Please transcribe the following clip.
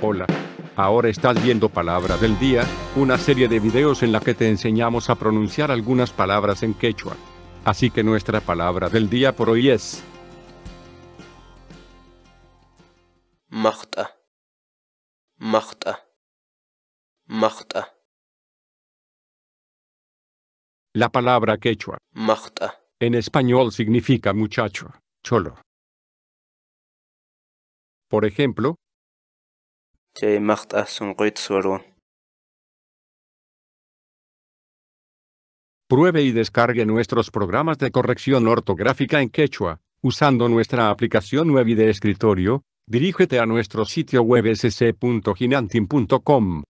Hola. Ahora estás viendo Palabra del Día, una serie de videos en la que te enseñamos a pronunciar algunas palabras en quechua. Así que nuestra palabra del día por hoy es Maqta, maqta, maqta, la palabra quechua. maqta, En español significa muchacho, cholo. Por ejemplo, chay maqta sunquyta suwarun. pruebe y descargue nuestros programas de corrección ortográfica en quechua, usando nuestra aplicación web y de escritorio. Dirígete a nuestro sitio web sc.hinantin.com.